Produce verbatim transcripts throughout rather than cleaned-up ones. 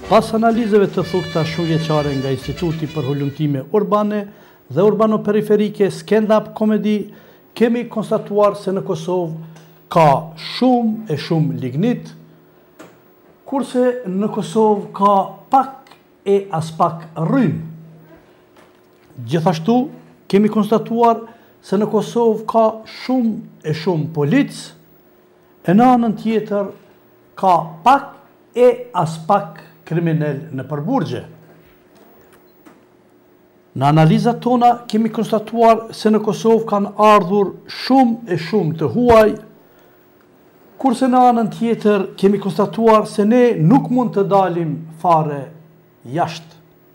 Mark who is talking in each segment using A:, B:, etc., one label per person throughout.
A: Pas analizave të thukta shumëvjeçare nga Instituti për Hulumtime Urbane dhe Urbano-Periferike Stand-up Comedy, kemi konstatuar se në Kosovë ka shumë e shumë lignit, kurse në Kosovë ka pak e as pak rrymë. Gjithashtu, kemi konstatuar se në Kosovë ka shumë e shumë policë, e në anën tjetër ka pak e as pak kriminal në përburgje. Në analizat tona kemi konstatuar se në Kosovë kanë ardhur shumë e shumë të huaj, kurse në anën tjetër kemi konstatuar se ne nuk mund të dalim fare jashtë.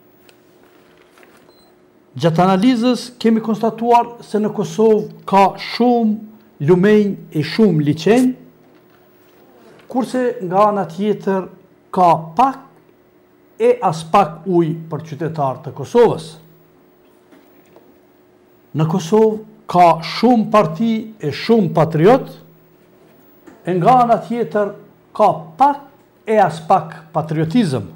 A: Gjatë analizës kemi konstatuar se në Kosovë ka shumë lumenj e shumë liçenj, kurse nga ana tjetër ka pak e as pak ujë për qytetarë të Kosovës. Në Kosovë ka shumë parti e shumë patriot, e nga ana tjetër ka pak e as pak patriotizëm.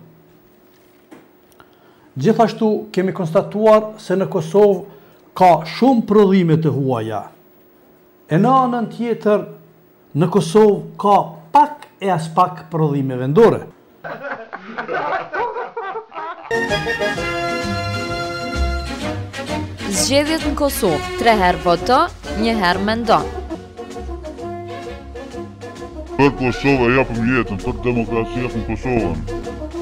A: Gjithashtu kemi konstatuar se në Kosovë ka shumë prodhime të huaja. E në anën tjetër, në Kosovë ka pak e as pak prodhime vendore.
B: Zgjedhjet në Kosovë, tre herë voto, një herë mendon.
C: Për Kosovë japëm jetën, për demokracia në Kosovën.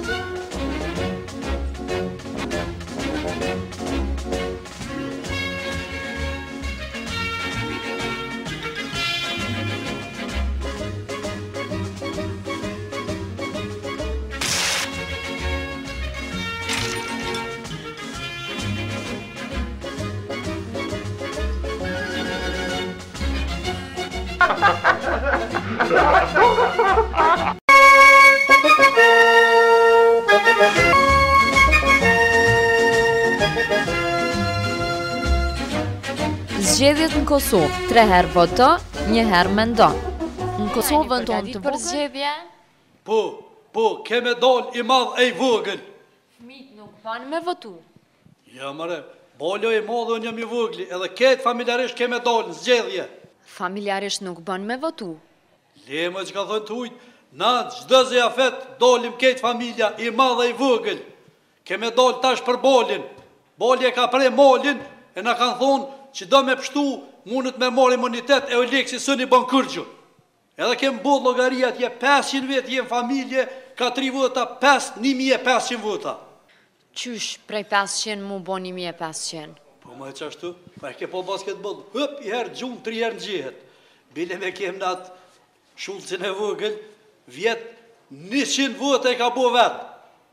B: Zgjedhjet në Kosovë, tre herë voto, një herë mendon. Në Kosovën tonë të
D: për zgjedhje?
A: Po, po, keme dal i madh e i vogël.
D: Fëmijët nuk banë me votu.
A: Ja, mëre, boljo i madh unë jam i vogli, edhe ketë familjarisht keme dal në zgjedhje.
D: Familjarisht nuk banë me votu.
A: Le më që ka thënë të ujtë, na gjdo zë jafet dalim ketë familja i madh e i vogël. Keme dal tash për bolin. Bolje ka prej molin, e na kanë thonë që do me pështu mundët me marrë imunitet e o leksi sëni ban kërgjë. Edhe kemë bodë logaria tje pesëqind vetë jenë familje, ka tri vota, pesë, një mijë e pesëqind vota.
D: Qysh prej pesëqind mu bo një mijë e pesëqind?
A: Po më e qashtu, pa e ke po basketbol, hëp i herë gjumë, tri herë në gjihet. Bile me kemë në atë shulcin e vogël, vjetë njëqind vota e ka bo vetë.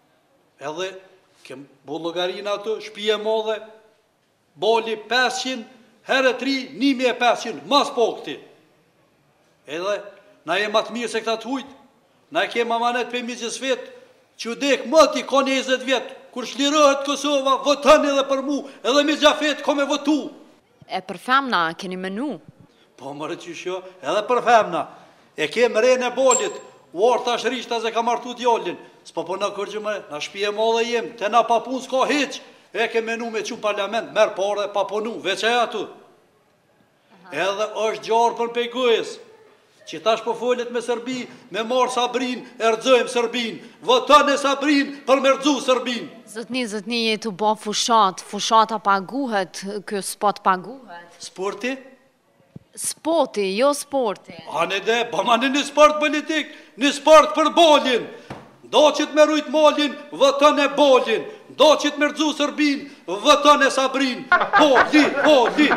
A: Edhe kemë bodë logarina ato, shpije modhe, boli pesëqind, herë tri, një mijë e pesëqind, mas po këti. Edhe, na e matë mirë se këta të hujtë, na e kemë amanet për mizës vetë, që u dekë mëti ka njëzet vjetë, kur shlirëhet Kosova, votën edhe për mu, edhe me gjafet ka me votu.
D: E për femna, keni menu?
A: Po mërë që shjo, edhe për femna. E kemë rejnë e bolit, uarë tash rishta ze ka martu t'jallin, s'po po në kërgjë mëre, na shpije modhe jem, te na papun s'ka heq, e ke menu me që parlament, merë pare pa punu, veç e atu. Edhe është gjarë për pejgujës, që tash po folet me Serbi, me marë Sabrin, e rëdzojmë Serbin, votën e Sabrin për me rëdzu Serbin.
D: Zëtni, zëtni, jetu bo fushat, fushata paguhet, kjo spot paguhet.
A: Sporti?
D: Sporti, jo sporti.
A: A në de, ba ma në një sport politik, një sport për bolin. Do që të me rujt molin, vëtën e bolin. Do që të me rëdzu Serbin, vëtën e Sabrin. Boli, boli.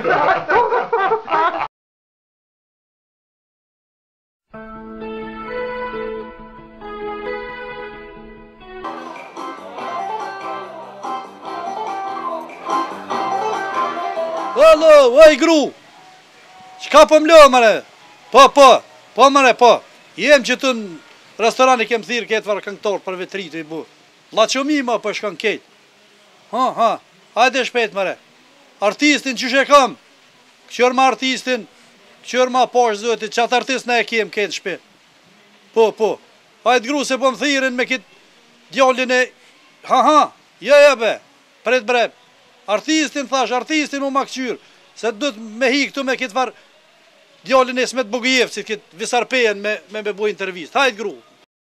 A: Alo, oj gru. Qka po mlo, mëre? Po, po, po, mëre, po. Jem që të në restorani kem thirë ketë varë këngëtor për vetritë i bu. La që mi ma për shkën ketë. Ha, ha, hajde shpet mëre. Artistin që shë kam, këqër ma artistin, këqër ma poshë zëtit, qatë artist në e kem ketë shpet. Po, po, hajde gru se po më thirin me kitë djallin e... Ha ha, ja ja be, pret bre. Artistin thash, artistin u makqyr. Se do të me hi këtu me këtë farë djallin e Smet Bogujevcit, këtë Visarpejen me me me bo intervist. Hajt gru.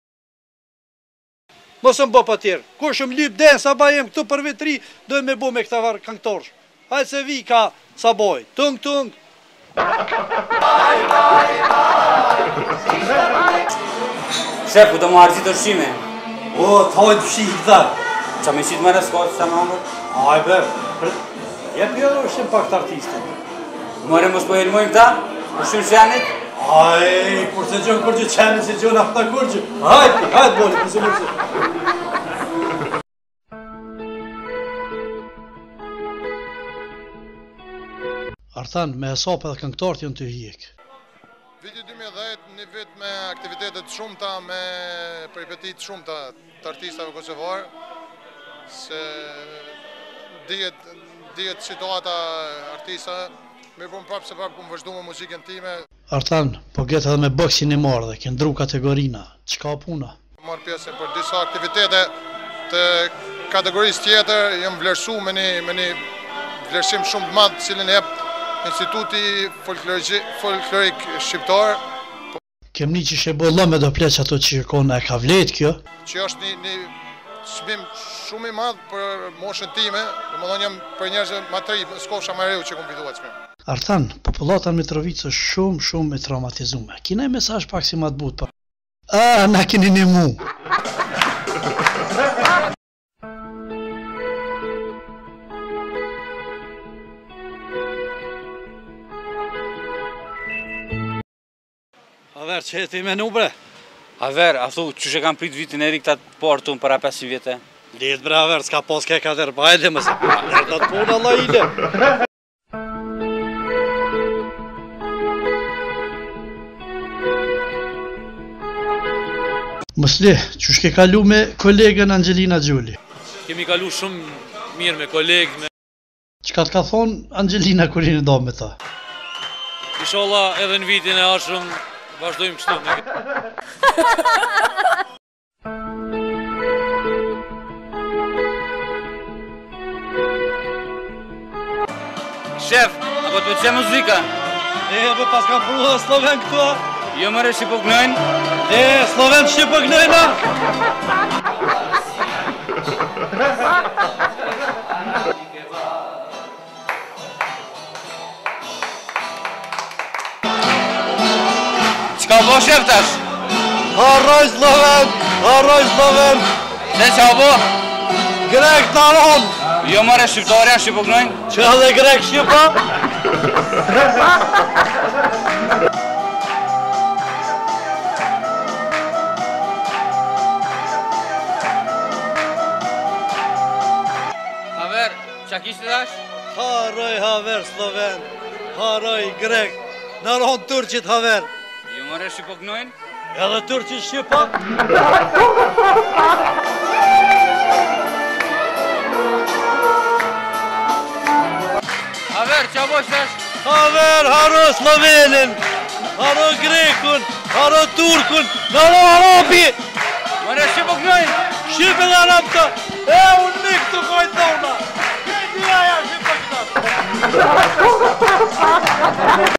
A: Mos më bo pa tjerë. Kur shumë lyp den sa bajem këtu për vetri, do me bo me këta farë këngëtorsh. Hajt se vi ka sa boj. Tung tung.
E: Shef, ku do më arzit të shqime?
A: O, të hajt fshih këta.
E: Qa me qitë më reskojtë, sa më angër?
A: Aj be, jep jo do shqim pak të artistin.
E: Mëre mos po helmojnë këta? Po shumë shenit?
A: Aj, kur se gjonë kur që qenë, se gjonë afta kur që. Hajt, hajt boli, kësë mërësi. Artan, me hesap edhe këngëtarët janë të hjek.
F: Viti dy mijë e dhjetë një vit me aktivitetet shumëta, me peripetit shumëta të artistave kosovar, se dihet dihet situata artistave, mirë po më prapë se prapë ku më vazhdu me muzikën time.
A: Artan, po gjetë edhe me boksin e marrë dhe këndru kategorina, qka puna?
F: Marrë pjesë për disa aktivitete të kategorisë tjetër, jam vlerësu me një, me një vlerësim shumë të madhë cilin e jep Instituti Folklorik Shqiptar.
A: Kemni që shë bolla me do pleq ato që kona e ka vlet kjo?
F: Që është një, një çmim shumë i madh për moshën time, domethënë jam për njerëz më të ri, s'kosha më reu që kom fituar çmim.
A: Artan, popullata në Mitrovica është shumë shumë e traumatizuar. Kina mesazh pak si më të butë. Ah, na keni një mu. Aver, që e ti menu bre?
E: Aver, a thu, që që kam prit vitin e ri këta të portu në para pesë vjetë?
A: Lidh bre, Aver, s'ka pas ke ka der bajde mëse. Nërë të të punë, Allah ide. Mësli, që shke kalu me kolegën Angelina Gjuli?
G: Kemi kalu shumë mirë me kolegë, me...
A: Që ka të ka thonë Angelina kërën e do me ta?
G: Inshallah edhe në vitin e ashëm vazhdojmë kështu me
E: Shef, apo të pëqe muzika?
A: E, apo pas kam punu dhe Sloven këtu, a?
E: Jo mëre shqipo gnojnë?
A: E, Sloven shqipo gnojnë, a?
E: Qka bo shef tash?
A: Harroj Sloven, harroj Sloven.
E: Dhe qa bo?
A: Grek të aron.
E: Jo mëre shqiptarja, shqipo gnojnë?
A: Që edhe grek shqipa?
E: Haver, qa kishtë tash?
A: Harroj Haver Sloven, harroj grek, në aron Turqit Haver.
E: Jo mëre shqipo gnojnë?
A: Edhe Turqit shqipa?
E: Haver, qa bo shtash?
A: Haver, haro Slovenin, haro Grekun, haro Turkun, në haro Arabi.
E: Mëre shqipo gnojnë?
A: Shqipe dhe Arab të, e unë një këtu kojtë dhona. Këti aja shqipe këta.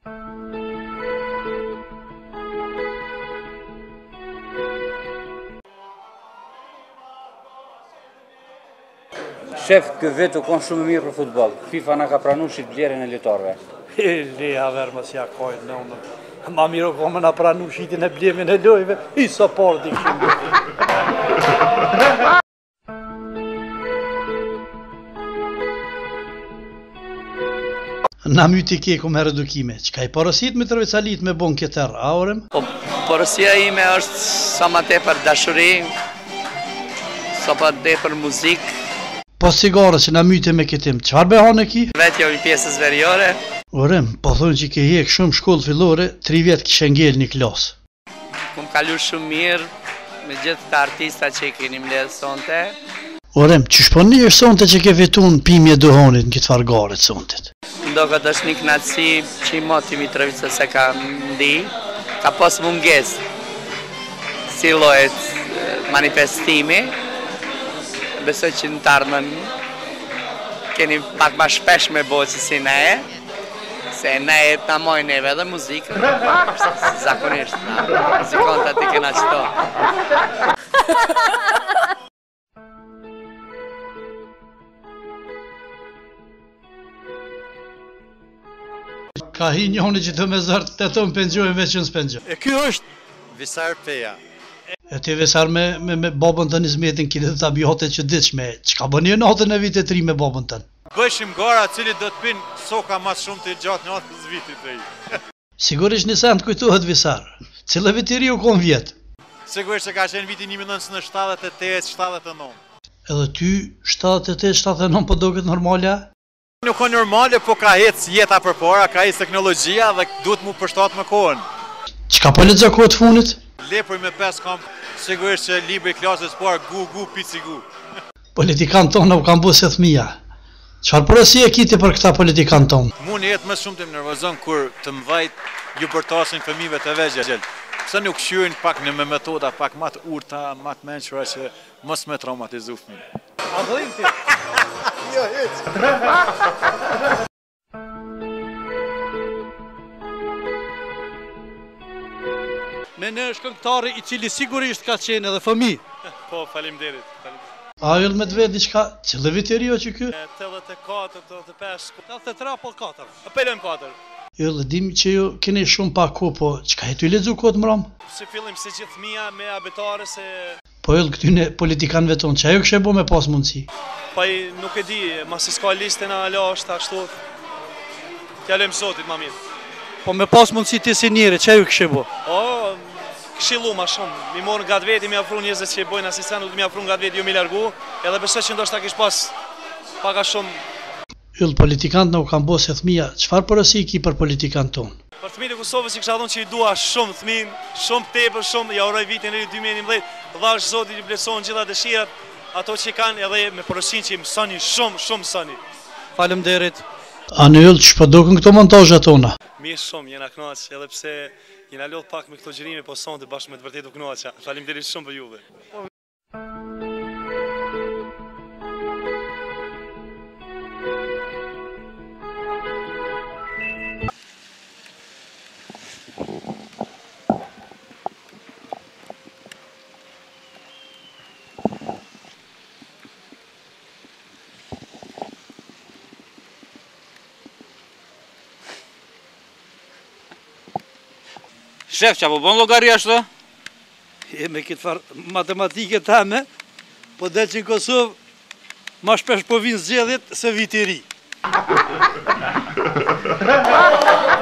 E: Shef, kë vetë u konë shumë mirë për futbol. FIFA na ka pranu shqit blerën e ljetarve.
A: Le, Haver, mësë ja kojnë në unë. Ma miro komë na pranu shqitin e blemin e lojve, i sa parë di këshimë. Na myti ke ku me redukime, që ka i porosit me Mitrovicalit me bon këtër, aurem?
H: Po, porosia ime është sa ma te për dashuri, sa ma te për muzikë.
A: Po sigare që na myte me këtim, qëfar behon e ki?
H: Vetë jo i pjesës veriore.
A: Orem, po thonë që ke jek shumë shkollë fillore, tri vjetë kishe ngell një klasë.
H: Kum kalu shumë mirë me gjithë të artista që i keni mbledhë sonte.
A: Orem, që shponi është sonte që ke vetun pimje dëhonit në këtë fargaret sontet?
H: Ndo këtë është një knatësi që i moti Mitrovica se ka ndi, ka posë munges si lojët manifestimi. besoj që në të ardhmen keni pak ma shpesh me bo që si ne e, se ne e të namojnë neve edhe muzikë, zakonisht na muzikon të ati kena qëto.
A: Ka hi njoni që të me zërë të të më pëngjojnë veç në s'pëngjojnë.
I: E kjo është Visar Peja.
A: E ti Visar me, me, me babën të një zmetin kile të ta bjote që diqme, që ka bëni në natën e vitet tri me babën tënë?
I: Bëshim gara cili do të pinë soka mas shumë të gjatë natës vitit të i.
A: Sigurisht një sen të kujtohet Visar, cilë vitiri u kon vjetë?
I: Sigurisht se ka qenë viti një mijë nëntëqind e shtatëdhjetë e tetë shtatëdhjetë e nëntë.
A: Edhe ty shtatëdhjetë e tetë shtatëdhjetë e nëntë po doket normale?
I: Nuk o normale, po ka hec jeta për para, ka hec teknologjia dhe duhet mu përshtat me kohën.
A: Qka po lexo kohët funit?
I: Lepër me pesë kam, sigurisht që libri klasës parë, gu, gu, pici, gu.
A: Politikanë tonë u kanë bu se thmija. Qfarë përësi e kiti për këta politikanë tonë?
I: Mu në jetë më shumë të më nervozon kur të mdhajt ju përtasin fëmive të vegjel. Pse nuk shyrën pak në me metoda pak më të urta, më të mençura që mos me traumatizu fëmijë. A vëllin ti? Jo, hiç.
A: Me në është këngëtari i cili sigurisht ka qenë edhe fëmi.
I: Po, faleminderit.
A: A jëllë me dve diçka, cëllë viteri jo që kë?
I: tetëdhjetë e katër, tetëdhjetë e pesë,
A: tetëdhjetë e tre apo katër?
I: apelojm katër.
A: Jëllë, dim që ju keni shumë pak ko, po qka e ty lexu kohët mëram?
I: Si fillim si gjithë fëmija me abetare se...
A: Po jëllë këtyne politikanëve tonë, që ajo kështë e bo me pas mundësi?
I: Pa i nuk e di, ma si s'ka liste në ala është ashtu. T'jalem Zotit ma mirë.
A: Po me pas mundësi ti si njëri, që ajo kështë e bo?
I: O, këshillu ma shumë, mi morë nga të veti, mi afru njëzët që i bojnë asistenu, mi afru nga të veti ju mi largu, edhe besoj që ndoshta kish pas paka shumë.
A: Yllë, politikanët në u kanë bo se thmija, qëfar përësi i ki për politikanët tonë?
I: Për thmijët e Kosovës i kësha thonë që i dua shumë thmin, shumë tepër shumë, ja uroj vitin e dy mijë e njëmbëdhjetë, dhash Zotit i bleson gjitha dëshirat, ato që i kanë edhe me përësin që i mësoni shumë, shumë mësoni.
A: Faleminderit. A në yllë, që përdokën këto montazhat tona?
I: Mirë shumë, jena knaq, edhe pse jena lodh pak me këto gjërime, po sonte bashkë me të vërtetë u kënaqa. Faleminderit shumë për juve.
E: Shef, që po bon logari ashtu?
A: E me këtë farë matematike të me, po del që në Kosovë ma shpesh po vinë zgjedhjet se viti ri.